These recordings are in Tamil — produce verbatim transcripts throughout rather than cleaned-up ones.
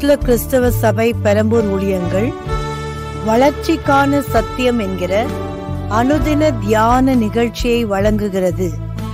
அப்போஸ்தல கிறிஸ்தவ சபை பெரம்பூர் ஊழியங்கள் வளர்ச்சிக்கான சத்தியம் என்கிற அனுதின தியான நிகழ்ச்சியை வழங்குகிறது.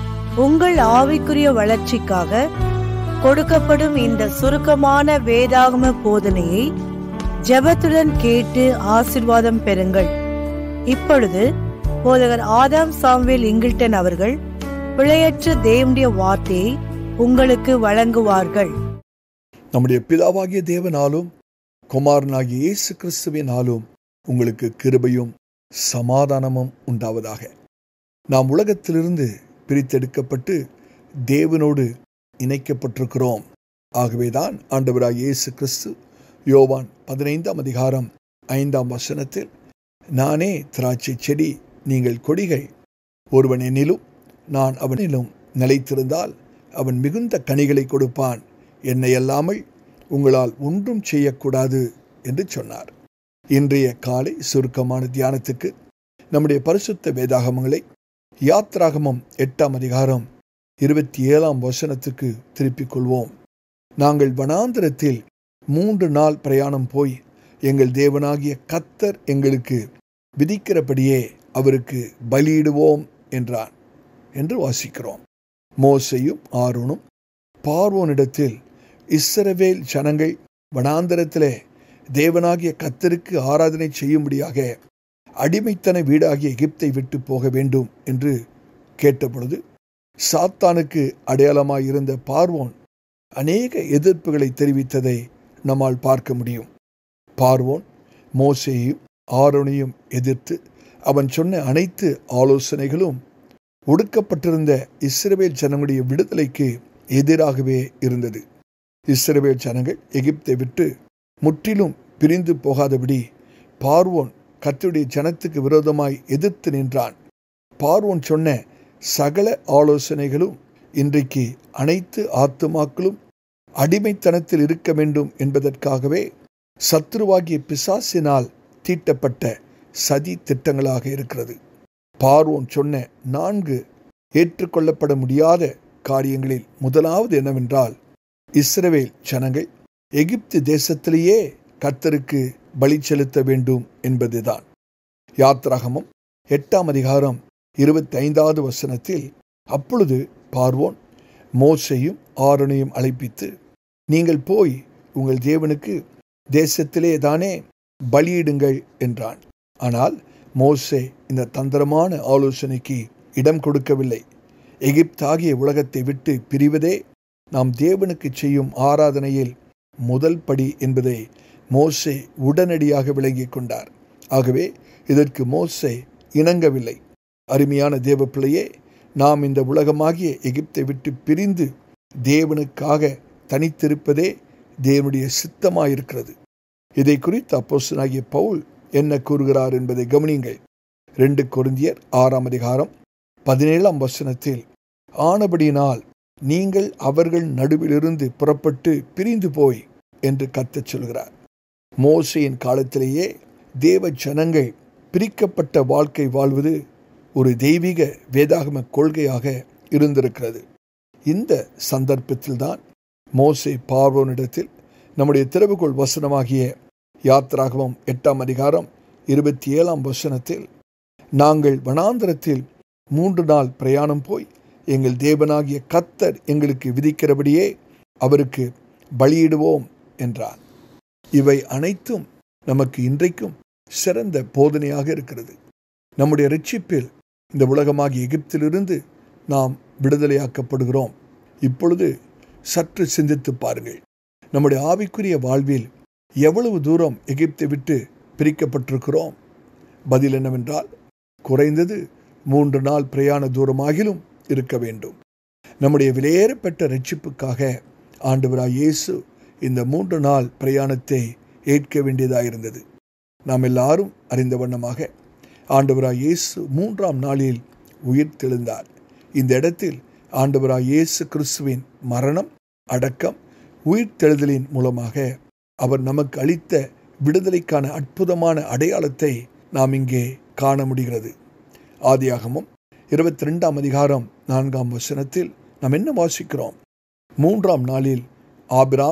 உங்கள் ஆவிக்குரிய வளர்ச்சிக்காக கொடுக்கப்படும் இந்த சுருக்கமான வேதாகம போதனையை ஜெபத்துடன் கேட்டு ஆசீர்வாதம் பெறுங்கள். இப்பொழுது போதகர் ஆதாம் சாமுவேல் இங்கில்டன் அவர்கள் பிழையற்ற தேவனுடைய வார்த்தையை உங்களுக்கு வழங்குவார்கள். நம்முடைய பிதாவாகிய தேவனாலும் குமாரனாகிய இயேசு கிறிஸ்துவினாலும் உங்களுக்கு கிருபையும் சமாதானமும் உண்டாவதாக. நாம் உலகத்திலிருந்து பிரித்தெடுக்கப்பட்டு தேவனோடு இணைக்கப்பட்டிருக்கிறோம். ஆகவேதான் ஆண்டவராகிய இயேசு கிறிஸ்து யோவான் பதினைந்தாம் அதிகாரம் ஐந்தாம் வசனத்தில், நானே திராட்சை செடி, நீங்கள் கொடிகள், ஒருவன் என்னிலும் நான் அவனிலும் நிலைத்திருந்தால் அவன் மிகுந்த கனிகளை கொடுப்பான், என்னை அல்லாமல் உங்களால் ஒன்றும் செய்யக்கூடாது என்று சொன்னார். இன்றைய காலை சுருக்கமான தியானத்துக்கு நம்முடைய பரிசுத்த வேதாகமங்களை யாத்ராகமம் எட்டாம் அதிகாரம் இருபத்தி ஏழாம் வசனத்துக்கு திருப்பிக் கொள்வோம். நாங்கள் வனாந்திரத்தில் மூன்று நாள் பிரயாணம் போய் எங்கள் தேவனாகிய கர்த்தர் எங்களுக்கு விதிக்கிறபடியே அவருக்கு பலியிடுவோம் என்றான் என்று வாசிக்கிறோம். மோசேயும் ஆரோனும் பார்வோனிடத்தில் இஸ்ரவேல் ஜனங்கள் வனாந்தரத்திலே தேவனாகிய கர்த்தருக்கு ஆராதனை செய்யும்படியாக அடிமைத்தன வீடாகிய எகிப்தை விட்டு போக வேண்டும் என்று கேட்டபொழுது சாத்தானுக்கு அடையாளமாயிருந்த பார்வோன் அநேக எதிர்ப்புகளை தெரிவித்ததை நம்மால் பார்க்க முடியும். பார்வோன் மோசேயையும் ஆரோனையும் எதிர்த்து அவன் சொன்ன அனைத்து ஆலோசனைகளும் ஒடுக்கப்பட்டிருந்த இஸ்ரவேல் ஜனங்களுடைய விடுதலைக்கு எதிராகவே இருந்தது. இஸ்ரவேல் ஜனங்கள் எகிப்தை விட்டு முற்றிலும் பிரிந்து போகாதபடி பார்வோன் கர்த்தருடைய ஜனத்துக்கு விரோதமாய் எதிர்த்து நின்றான். பார்வோன் சொன்ன சகல ஆலோசனைகளும் இன்றைக்கு அனைத்து ஆத்துமாக்களும் அடிமைத்தனத்தில் இருக்க வேண்டும் என்பதற்காகவே சத்துருவாகிய பிசாசினால் தீட்டப்பட்ட சதி திட்டங்களாக இருக்கிறது. பார்வோன் சொன்ன நான்கு ஏற்றுக்கொள்ளப்பட முடியாத காரியங்களில் முதலாவது என்னவென்றால், இஸ்ரவேல் ஜனங்கள் எகிப்து தேசத்திலேயே கர்த்தருக்கு பலி செலுத்த வேண்டும் என்பதுதான். யாத்ராகமம் எட்டாம் அதிகாரம் இருபத்தி ஐந்தாவது வசனத்தில், அப்பொழுது பார்வோன் மோசேயும் ஆரோனையும் அழைப்பித்து, நீங்கள் போய் உங்கள் தேவனுக்கு தேசத்திலே தானே பலியிடுங்கள் என்றான். ஆனால் மோசே இந்த தந்திரமான ஆலோசனைக்கு இடம் கொடுக்கவில்லை. எகிப்தாகிய உலகத்தை விட்டு பிரிவதே நாம் தேவனுக்கு செய்யும் ஆராதனையில் முதல் படி என்பதை மோசே உடனடியாக விளங்கிக் கொண்டார். ஆகவே இதற்கு மோசே இணங்கவில்லை. அருமையான தேவ பிள்ளையே, நாம் இந்த உலகமாகிய எகிப்தை விட்டு பிரிந்து தேவனுக்காக தனித்திருப்பதே தேவனுடைய சித்தமாயிருக்கிறது. இதை குறித்து அப்போஸ்தலனாகிய பவுல் என்ன கூறுகிறார் என்பதை கவனியுங்கள். ரெண்டு கொரிந்தியர் ஆறாம் அதிகாரம் பதினேழாம் வசனத்தில், ஆனபடியினால் நீங்கள் அவர்கள் நடுவிலிருந்து புறப்பட்டு பிரிந்து போய் என்று கர்த்தர் சொல்கிறார். மோசேயின் காலத்திலேயே தேவ ஜனங்கள் பிரிக்கப்பட்ட வாழ்க்கை வாழ்வது ஒரு தெய்வீக வேதாகம கொள்கையாக இருந்திருக்கிறது. இந்த சந்தர்ப்பத்தில்தான் மோசே பார்வோனிடத்தில் நம்முடைய திறவுகோள் வசனமாகிய யாத்ராகமம் எட்டாம் அதிகாரம் இருபத்தி ஏழாம் வசனத்தில், நாங்கள் வனாந்தரத்தில் மூன்று நாள் பிரயாணம் போய் எங்கள் தேவனாகிய கர்த்தர் எங்களுக்கு விதிக்கிறபடியே அவருக்கு பலியிடுவோம் என்றார். இவை அனைத்தும் நமக்கு இன்றைக்கும் சிறந்த போதனையாக இருக்கிறது. நம்முடைய இரட்சிப்பில் இந்த உலகமாகிய எகிப்திலிருந்து நாம் விடுதலையாக்கப்படுகிறோம். இப்பொழுது சற்று சிந்தித்து பாருங்கள். நம்முடைய ஆவிக்குரிய வாழ்வில் எவ்வளவு தூரம் எகிப்தை விட்டு பிரிக்கப்பட்டிருக்கிறோம்? பதில் என்னவென்றால், குறைந்தது மூன்று நாள் பிரயாண தூரமாகிலும் இருக்க வேண்டும். நம்முடைய விலையேறப்பட்ட இரட்சிப்புக்காக ஆண்டவராகிய இயேசு இந்த மூன்று நாள் பிரயாணத்தை ஏற்க வேண்டியதாயிருந்தது. நாம் எல்லாரும் அறிந்த வண்ணமாக ஆண்டவராகிய இயேசு மூன்றாம் நாளில் உயிர் தெழுந்தார். இந்த இடத்தில் ஆண்டவராகிய இயேசு கிறிஸ்துவின் மரணம், அடக்கம், உயிர் தெழுதலின் மூலமாக அவர் நமக்கு அளித்த விடுதலைக்கான அற்புதமான அடையாளத்தை நாம் இங்கே காண முடிகிறது. ஆதியாகமம் இருபத்தி ரெண்டாம் அதிகாரம் நான்காம் வசனத்தில் நாம் என்ன வாசிக்கிறோம்? மூன்றாம் நாளில் ஆபிராம்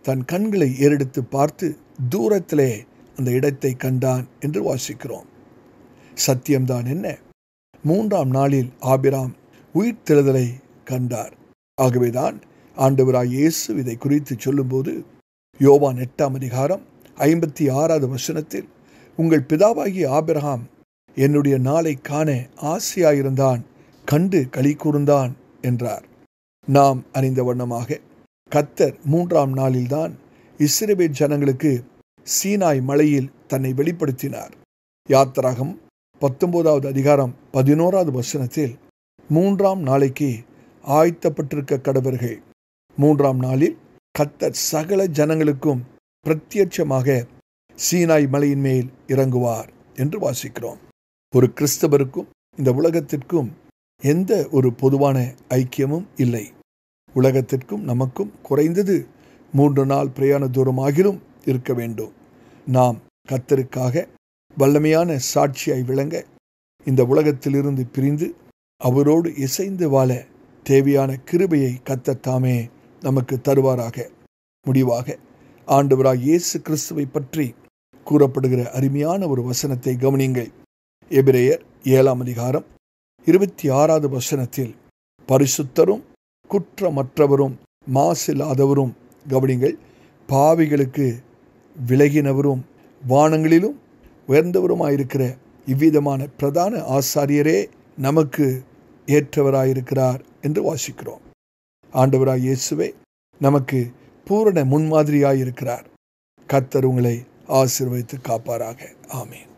தன் கண்களை ஏறெடுத்து பார்த்து தூரத்திலே அந்த இடத்தை கண்டான் என்று வாசிக்கிறோம். சத்தியம்தான் என்ன? மூன்றாம் நாளில் ஆபிராம் உயிர்த்தெழுதலை கண்டார். ஆகவேதான் ஆண்டவராய் இயேசு இதை குறித்து சொல்லும்போது யோவான் எட்டாம் அதிகாரம் ஐம்பத்தி ஆறாவது வசனத்தில், உங்கள் பிதாவாகிய ஆபிரகாம் என்னுடைய நாளை காண ஆசையாயிருந்தான், கண்டு களி கூர்ந்தான் என்றார். நாம் அறிந்த வண்ணமாக கர்த்தர் மூன்றாம் நாளில்தான் இஸ்ரவேல் ஜனங்களுக்கு சீனாய் மலையில் தன்னை வெளிப்படுத்தினார். யாத்திராகம் பத்தொன்பதாவது அதிகாரம் பதினோராவது வசனத்தில், மூன்றாம் நாளைக்கு ஆயத்தப்பட்டிருக்க கடவர்கள். மூன்றாம் நாளில் கர்த்தர் சகல ஜனங்களுக்கும் பிரத்யட்சமாக சீனாய் மலையின் மேல் இறங்குவார் என்று வாசிக்கிறோம். ஒரு கிறிஸ்தவருக்கும் இந்த உலகத்திற்கும் எந்த ஒரு பொதுவான ஐக்கியமும் இல்லை. உலகத்திற்கும் நமக்கும் குறைந்தது மூன்று நாள் பிரயாண தூரமாகிலும் இருக்க வேண்டும். நாம் கர்த்தருக்காக வல்லமையான சாட்சியாய் விளங்க இந்த உலகத்திலிருந்து பிரிந்து அவரோடு இசைந்து வாழ தேவையான கிருபையை கர்த்தர் தாமே நமக்கு தருவாராக. முடிவாக ஆண்டவராய் இயேசு கிறிஸ்துவை பற்றி கூறப்படுகிற அருமையான ஒரு வசனத்தை கவனியுங்கள். எபிரேயர் ஏழாம் அதிகாரம் இருபத்தி ஆறாவது வசனத்தில், பரிசுத்தரும் குற்றமற்றவரும் மாசில்லாதவரும், கவனிங்கள், பாவிகளுக்கு விலகினவரும் வானங்களிலும் உயர்ந்தவருமாயிருக்கிற இவ்விதமான பிரதான ஆசாரியரே நமக்கு ஏற்றவராயிருக்கிறார் என்று வாசிக்கிறோம். ஆண்டவராய் இயேசுவே நமக்கு பூரண முன்மாதிரியாயிருக்கிறார். கர்த்தர் உங்களை ஆசீர்வதித்து காப்பாராக. ஆமென்.